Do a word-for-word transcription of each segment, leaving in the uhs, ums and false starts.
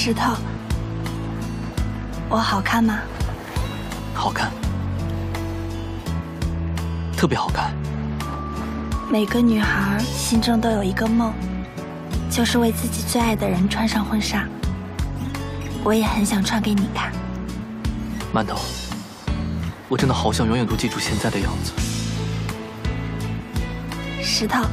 石头，我好看吗？ 好看，特别好看。 每个女孩心中都有一个梦，就是为自己最爱的人穿上婚纱。我也很想穿给你看。 馒头，我真的好想永远都记住现在的样子。 石头，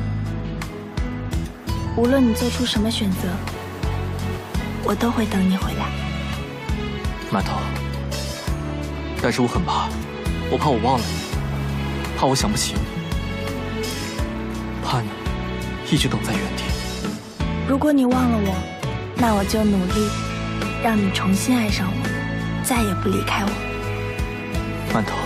无论你做出什么选择，我都会等你回来。 馒头，但是我很怕，我怕我忘了你，怕我想不起你，怕你一直等在原地。 如果你忘了我，那我就努力让你重新爱上我，再也不离开我。 馒头，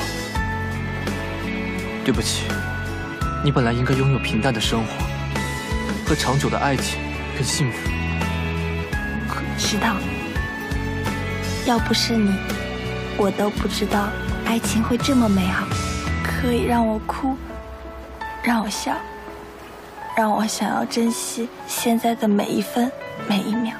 对不起，你本来应该拥有平淡的生活和长久的爱情跟幸福。 石头，要不是你，我都不知道爱情会这么美好，可以让我哭，让我笑，让我想要珍惜现在的每一分每一秒。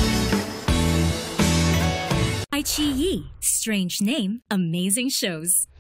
iQIYI, strange name, amazing shows.